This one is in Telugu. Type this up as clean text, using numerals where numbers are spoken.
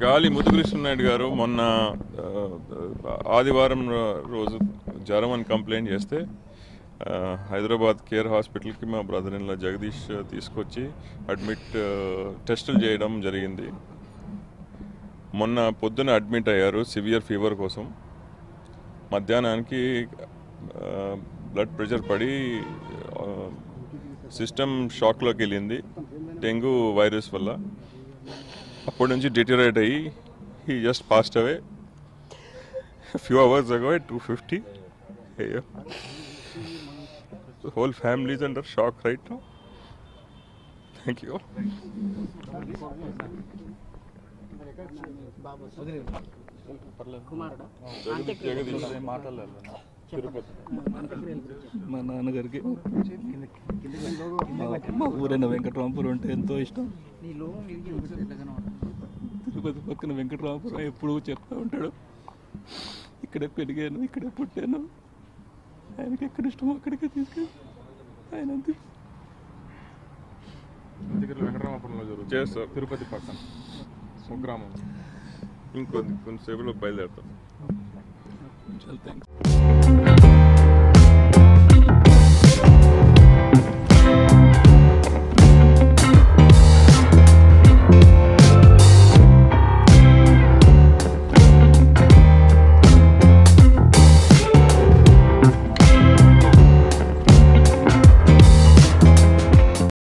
గాలి ముదుకృష్ణనాయుడు గారు మొన్న ఆదివారం రోజు జ్వరం అని కంప్లైంట్ చేస్తే హైదరాబాద్ కేర్ హాస్పిటల్కి మా బ్రదర్ ఇన్ లా జగదీష్ తీసుకొచ్చి అడ్మిట్ టెస్టులు చేయడం జరిగింది. మొన్న పొద్దున అడ్మిట్ అయ్యారు సివియర్ ఫీవర్ కోసం. మధ్యాహ్నానికి బ్లడ్ ప్రెషర్ పడి సిస్టమ్ షాక్లోకి వెళ్ళింది డెంగ్యూ వైరస్ వల్ల. అప్పటి నుంచి డిటరేట్ అయ్యి he just passed away few hours ago at 2:50 AM. The whole family is under shock right now. Thank you. మా నాన్నగారికి మా ఊరైన వెంకటరామపురం అంటే ఎంతో ఇష్టం. తిరుపతి పక్కన వెంకటరామపురం ఎప్పుడూ చెప్తూ ఉంటాడు, ఇక్కడే పెరిగాను, ఇక్కడే పుట్టాను, ఆయనకి ఎక్కడ ఇష్టమో అక్కడికే తీసుకెళ్ళి ఆయన అంతే. వెంకటరామపురంలో జరుగుతుంది, తిరుపతి పక్కన స్వగ్రామం. ఇంకొంతసేపులో బయలుదేరుతాం. చాలా థ్యాంక్స్.